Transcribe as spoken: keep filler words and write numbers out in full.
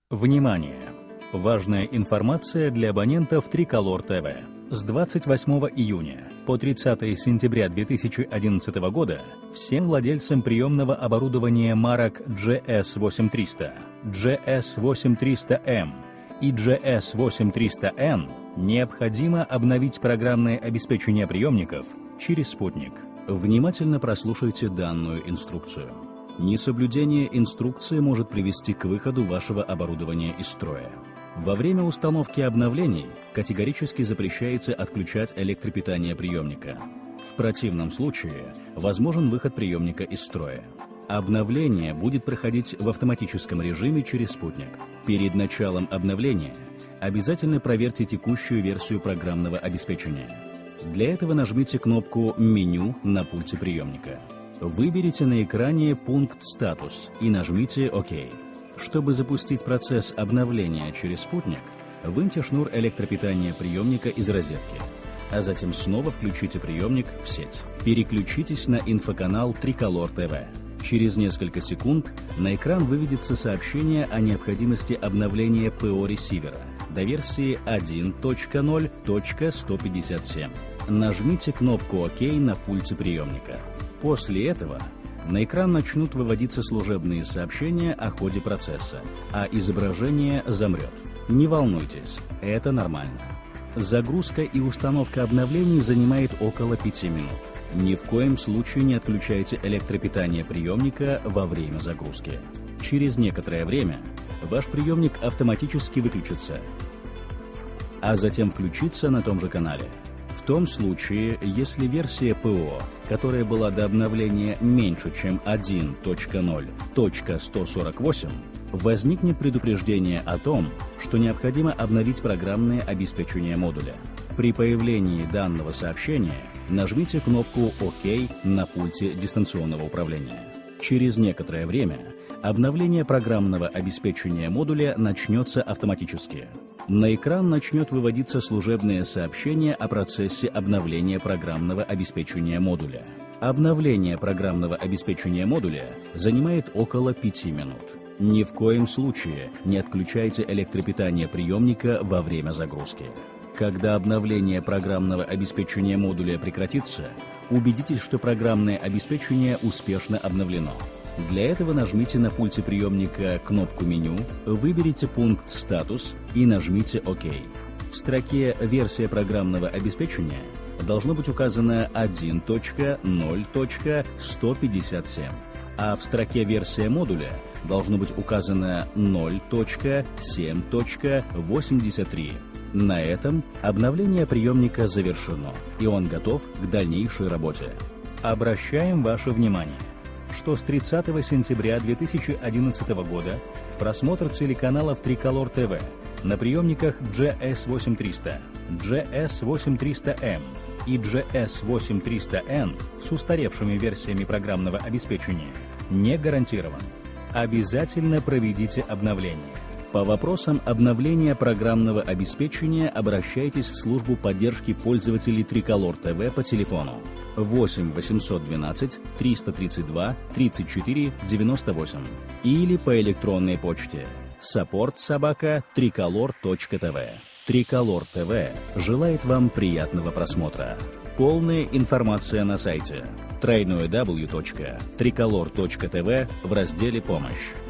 Внимание! Важная информация для абонентов Триколор ТВ. С двадцать восьмого июня по тридцатое сентября две тысячи одиннадцатого года всем владельцам приемного оборудования марок джи эс восемь триста, джи эс восемь триста эм и джи эс восемь триста эн необходимо обновить программное обеспечение приемников через спутник. Внимательно прослушайте данную инструкцию. Несоблюдение инструкции может привести к выходу вашего оборудования из строя. Во время установки обновлений категорически запрещается отключать электропитание приемника. В противном случае возможен выход приемника из строя. Обновление будет проходить в автоматическом режиме через спутник. Перед началом обновления обязательно проверьте текущую версию программного обеспечения. Для этого нажмите кнопку «Меню» на пульте приемника. Выберите на экране пункт «Статус» и нажмите «Ок». Чтобы запустить процесс обновления через спутник, выньте шнур электропитания приемника из розетки, а затем снова включите приемник в сеть. Переключитесь на инфоканал Триколор ТВ. Через несколько секунд на экран выведется сообщение о необходимости обновления ПО ресивера до версии один точка ноль точка сто пятьдесят семь. Нажмите кнопку «Ок» на пульте приемника. После этого на экран начнут выводиться служебные сообщения о ходе процесса, а изображение замрет. Не волнуйтесь, это нормально. Загрузка и установка обновлений занимает около пяти минут. Ни в коем случае не отключайте электропитание приемника во время загрузки. Через некоторое время ваш приемник автоматически выключится, а затем включится на том же канале. В том случае, если версия ПО, которая была до обновления меньше, чем один точка ноль точка сто сорок восемь, возникнет предупреждение о том, что необходимо обновить программное обеспечение модуля. При появлении данного сообщения нажмите кнопку «Ок» на пульте дистанционного управления. Через некоторое время обновление программного обеспечения модуля начнется автоматически. На экран начнет выводиться служебное сообщение о процессе обновления программного обеспечения модуля. Обновление программного обеспечения модуля занимает около пяти минут. Ни в коем случае не отключайте электропитание приемника во время загрузки. Когда обновление программного обеспечения модуля прекратится, убедитесь, что программное обеспечение успешно обновлено. Для этого нажмите на пульте приемника кнопку «Меню», выберите пункт «Статус» и нажмите «Ок». В строке «Версия программного обеспечения» должно быть указано один точка ноль точка сто пятьдесят семь, а в строке «Версия модуля» должно быть указано ноль точка семь точка восемьдесят три. На этом обновление приемника завершено, и он готов к дальнейшей работе. Обращаем ваше внимание, что с тридцатого сентября две тысячи одиннадцатого года просмотр телеканалов Триколор ТВ на приемниках джи эс восемь триста, джи эс восемь триста эм и джи эс восемь триста эн с устаревшими версиями программного обеспечения не гарантирован. Обязательно проведите обновление. По вопросам обновления программного обеспечения обращайтесь в службу поддержки пользователей Триколор ТВ по телефону восемь восемьсот двенадцать триста тридцать два тридцать четыре девяносто восемь или по электронной почте саппорт собака триколор точка тв. Триколор ТВ желает вам приятного просмотра. Полная информация на сайте дабл ю дабл ю дабл ю точка триколор точка тв в разделе «Помощь».